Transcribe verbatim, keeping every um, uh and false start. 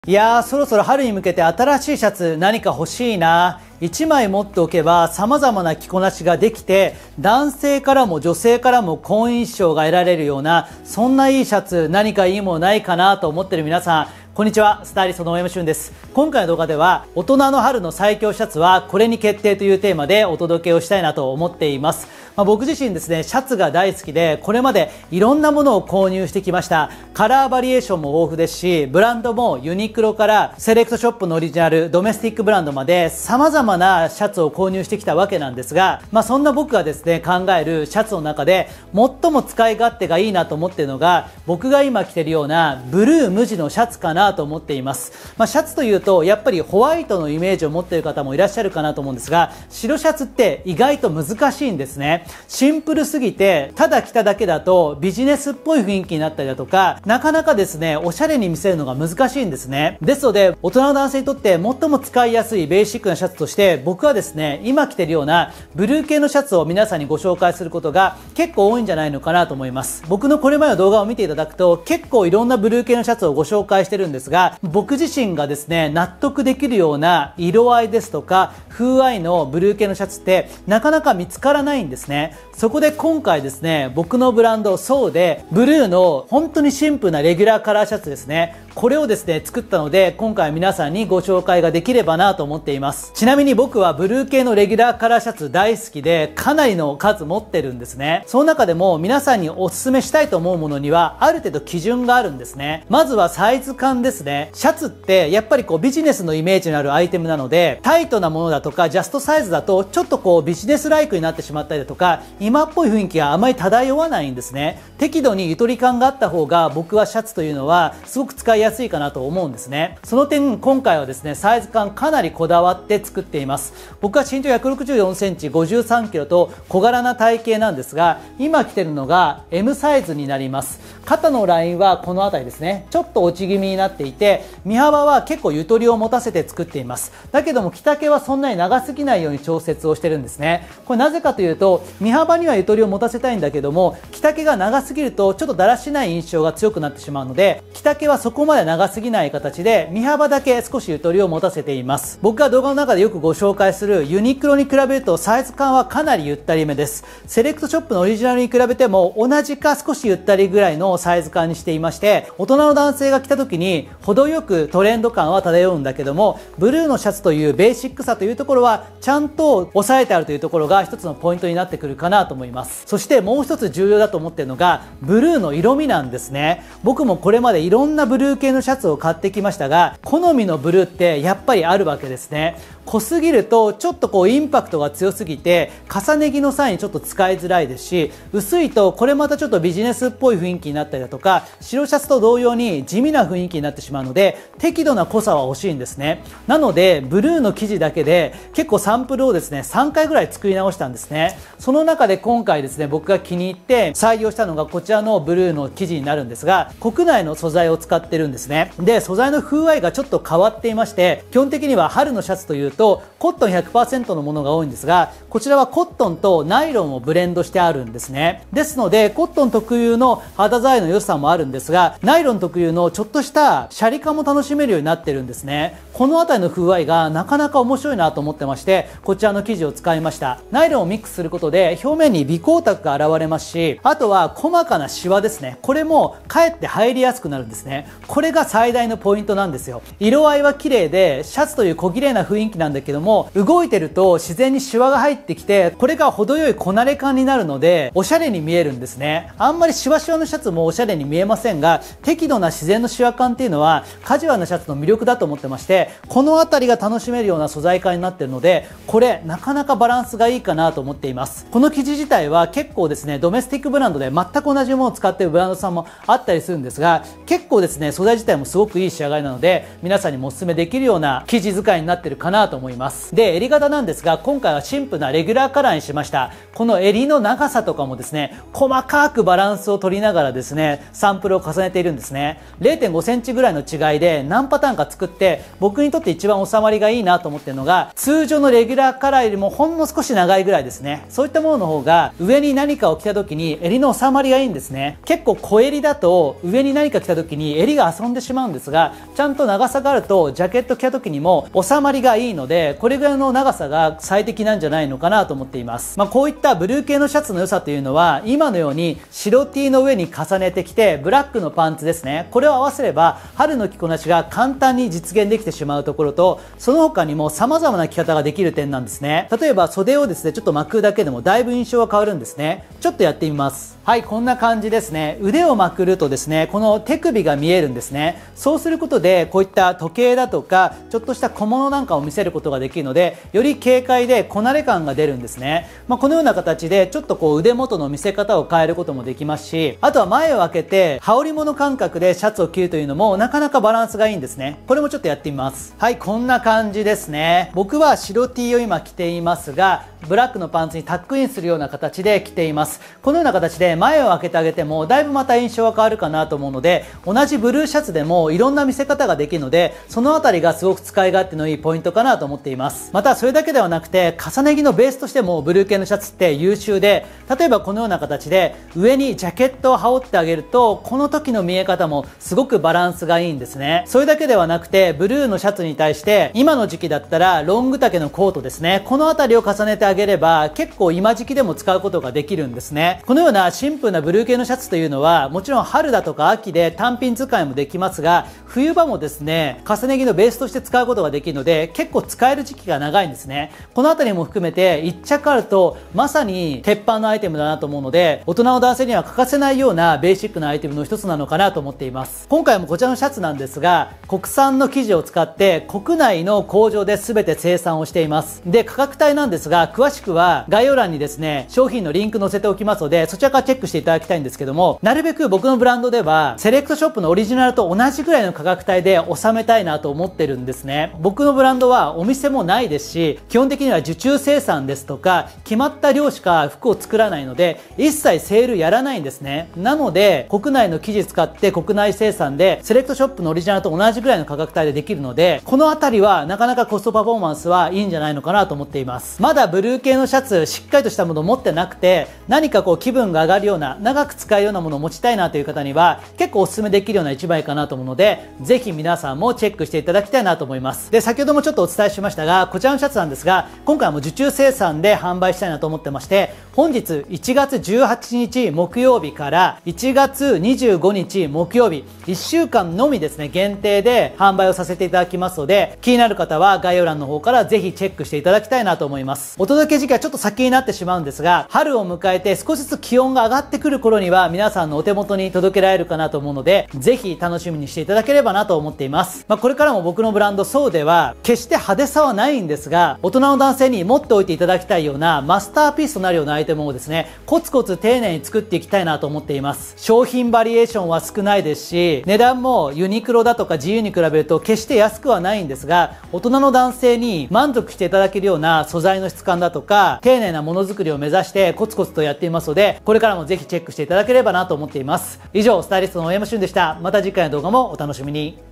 いやー、そろそろ春に向けて新しいシャツ何か欲しいな。いちまい持っておけば様々な着こなしができて、男性からも女性からも好印象が得られるような、そんないいシャツ何かいいものないかなと思ってる皆さん、こんにちは。スタイリストの大山俊です。今回の動画では、大人の春の最強シャツはこれに決定というテーマでお届けをしたいなと思っています。まあ、僕自身ですね、シャツが大好きで、これまでいろんなものを購入してきました。カラーバリエーションも豊富ですし、ブランドもユニクロからセレクトショップのオリジナル、ドメスティックブランドまで様々なシャツを購入してきたわけなんですが、まあそんな僕がですね、考えるシャツの中で最も使い勝手がいいなと思っているのが、僕が今着ているようなブルー無地のシャツかなと思っています。まあシャツというと、やっぱりホワイトのイメージを持っている方もいらっしゃるかなと思うんですが、白シャツって意外と難しいんですね。シンプルすぎて、ただ着ただけだとビジネスっぽい雰囲気になったりだとか、なかなかですね、おしゃれに見せるのが難しいんですね。ですので、大人の男性にとって最も使いやすいベーシックなシャツとして、僕はですね、今着てるようなブルー系のシャツを皆さんにご紹介することが結構多いんじゃないのかなと思います。僕のこれまでの動画を見ていただくと、結構いろんなブルー系のシャツをご紹介してるんですが、僕自身がですね、納得できるような色合いですとか、風合いのブルー系のシャツってなかなか見つからないんですね。そこで今回ですね、僕のブランドソーでブルーの本当にシンプルなレギュラーカラーシャツですね、これをですね作ったので、今回皆さんにご紹介ができればなと思っています。ちなみに僕はブルー系のレギュラーカラーシャツ大好きで、かなりの数持ってるんですね。その中でも皆さんにお勧めしたいと思うものにはある程度基準があるんですね。まずはサイズ感ですね。シャツってやっぱりこうビジネスのイメージのあるアイテムなので、タイトなものだとかジャストサイズだとちょっとこうビジネスライクになってしまったりだとか、今っぽい雰囲気があまり漂わないんですね。適度にゆとり感があった方が、僕はシャツというのはすごく使いやすいかなと思うんですね。その点、今回はですね、サイズ感かなりこだわって作っています。僕は身長ひゃくろくじゅうよんセンチ、ごじゅうさんキロと小柄な体型なんですが、今着てるのが エム サイズになります。肩のラインはこの辺りですね。ちょっと落ち気味になっていて、身幅は結構ゆとりを持たせて作っています。だけども着丈はそんなに長すぎないように調節をしてるんですね。これなぜかというと、身幅にはゆとりを持たせたいんだけども、着丈が長すぎるとちょっとだらしない印象が強くなってしまうので、着丈はそこまで長すぎない形で身幅だけ少しゆとりを持たせています。僕が動画の中でよくご紹介するユニクロに比べるとサイズ感はかなりゆったりめです。セレクトショップのオリジナルに比べても同じか少しゆったりぐらいのサイズ感にしていまして、大人の男性が着た時に程よくトレンド感は漂うんだけども、ブルーのシャツというベーシックさというところはちゃんと抑えてあるというところが一つのポイントになってくるかなと思います。そしてもう一つ重要だと思っているのがブルーの色味なんですね。僕もこれまでいろんなブルー系のシャツを買ってきましたが、好みのブルーってやっぱりあるわけですね。濃すぎるとちょっとこうインパクトが強すぎて重ね着の際にちょっと使いづらいですし、薄いとこれまたちょっとビジネスっぽい雰囲気になったりだとか、白シャツと同様に地味な雰囲気になってしまうので、適度な濃さは欲しいんですね。なのでブルーの生地だけで結構サンプルをですねさんかいぐらい作り直したんですね。その中で今回ですね、僕が気に入って採用したのがこちらのブルーの生地になるんですが、国内の素材を使ってるんですね。で、素材の風合いがちょっと変わっていまして、基本的には春のシャツというとコットン ひゃくパーセント のものが多いんですが、こちらはコットンとナイロンをブレンドしてあるんですね。ですのでコットン特有の肌触りの良さもあるんですが、ナイロン特有のちょっとしたシャリ感も楽しめるようになってるんですね。この辺りの風合いがなかなか面白いなと思ってまして、こちらの生地を使いました。ナイロンをミックスすることで表面に微光沢が現れますし、あとは細かなシワですね、これもかえって入りやすくなるんですね。これが最大のポイントなんですよ。色合いは綺麗で、シャツという小綺麗な雰囲気なんだけども、動いてると自然にシワが入ってきて、これが程よいこなれ感になるのでおしゃれに見えるんですね。あんまりシワシワのシャツもおしゃれに見えませんが、適度な自然のシワ感っていうのはカジュアルなシャツの魅力だと思ってまして、この辺りが楽しめるような素材感になっているので、これなかなかバランスがいいかなと思っています。この生地自体は結構ですね、ドメスティックブランドで全く同じものを使っているブランドさんもあったりするんですが、結構ですね素材自体もすごくいい仕上がりなので、皆さんにもお勧めできるような生地使いになっているかなとと思います。で、襟型なんですが、今回はシンプルなレギュラーカラーにしました。この襟の長さとかもですね、細かくバランスを取りながらですね、サンプルを重ねているんですね。れいてんごセンチぐらいの違いで何パターンか作って、僕にとって一番収まりがいいなと思ってるのが、通常のレギュラーカラーよりもほんの少し長いぐらいですね。そういったものの方が、上に何かを着た時に襟の収まりがいいんですね。結構小襟だと、上に何か着た時に襟が遊んでしまうんですが、ちゃんと長さがあると、ジャケット着た時にも収まりがいいので、これぐらいの長さが最適なんじゃないのかなと思っています。まあ、こういったブルー系のシャツの良さというのは、今のように白 T の上に重ねてきて、ブラックのパンツですね。これを合わせれば、春の着こなしが簡単に実現できてしまうところと、その他にも様々な着方ができる点なんですね。例えば袖をですね、ちょっと巻くだけでもだいぶ印象が変わるんですね。ちょっとやってみます。はい、こんな感じですね。腕をまくるとですね、この手首が見えるんですね。そうすることで、こういった時計だとか、ちょっとした小物なんかを見せることができるので、より軽快でこなれ感が出るんですね。まあ、このような形で、ちょっとこう腕元の見せ方を変えることもできますし、あとは前を開けて、羽織物感覚でシャツを着るというのも、なかなかバランスがいいんですね。これもちょっとやってみます。はい、こんな感じですね。僕は白 T を今着ていますが、ブラックのパンツにタックインするような形で着ています。このような形で前を開けてあげてもだいぶまた印象が変わるかなと思うので、同じブルーシャツでもいろんな見せ方ができるので、そのあたりがすごく使い勝手のいいポイントかなと思っています。またそれだけではなくて、重ね着のベースとしてもブルー系のシャツって優秀で、例えばこのような形で上にジャケットを羽織ってあげると、この時の見え方もすごくバランスがいいんですね。それだけではなくて、ブルーのシャツに対して今の時期だったらロング丈のコートですね、このあたりを重ねてあげれば結構今時期でも使うことができるんですね。このようなシンプルなブルー系のシャツというのは、もちろん春だとか秋で単品使いもできますが、冬場もですね、重ね着のベースとして使うことができるので、結構使える時期が長いんですね。このあたりも含めていっ着あるとまさに鉄板のアイテムだなと思うので、大人の男性には欠かせないようなベーシックなアイテムの一つなのかなと思っています。今回もこちらのシャツなんですが、国産の生地を使って国内の工場で全て生産をしています。で、価格帯なんですが、詳しくは概要欄にですね、商品のリンク載せておきますので、そちらからチェックしていただきたいんですけども、なるべく僕のブランドではセレクトショップのオリジナルと同じぐらいの価格帯で収めたいなと思ってるんですね。僕のブランドはお店もないですし、基本的には受注生産ですとか決まった量しか服を作らないので、一切セールやらないんですね。なので国内の生地使って国内生産でセレクトショップのオリジナルと同じぐらいの価格帯でできるので、このあたりはなかなかコストパフォーマンスはいいんじゃないのかなと思っています。まだブルー系のシャツしっかりとしたものを持ってなくて、何かこう気分が上がるような長く使えるようなものを持ちたいなという方には結構お勧めできるような一枚かなと思うので、ぜひ皆さんもチェックしていただきたいなと思います。で、先ほどもちょっとお伝えしましたが、こちらのシャツなんですが、今回も受注生産で販売したいなと思ってまして、本日いちがつじゅうはちにち木曜日からいちがつにじゅうごにち木曜日、いっしゅうかんのみですね、限定で販売をさせていただきますので、気になる方は概要欄の方からぜひチェックしていただきたいなと思います。お届け時期はちょっと先になってしまうんですが、春を迎えて少しずつ気温が上がってくる頃には皆さんのお手元に届けられるかなと思うので、ぜひ楽しみにしていただければなと思っています。まあ、これからも僕のブランドソーでは決して派手さはないんですが、大人の男性に持っておいていただきたいようなマスターピースとなるようなアイテムをですね、コツコツ丁寧に作っていきたいなと思っています。商品バリエーションは少ないですし、値段もユニクロだとか ジーユー に比べると決して安くはないんですが、大人の男性に満足していただけるような素材の質感だとか丁寧なものづくりを目指してコツコツとやっていますので、これからもぜひチェックしていただければなと思っています。以上、スタイリストの大山俊でした。また次回の動画もお楽しみに。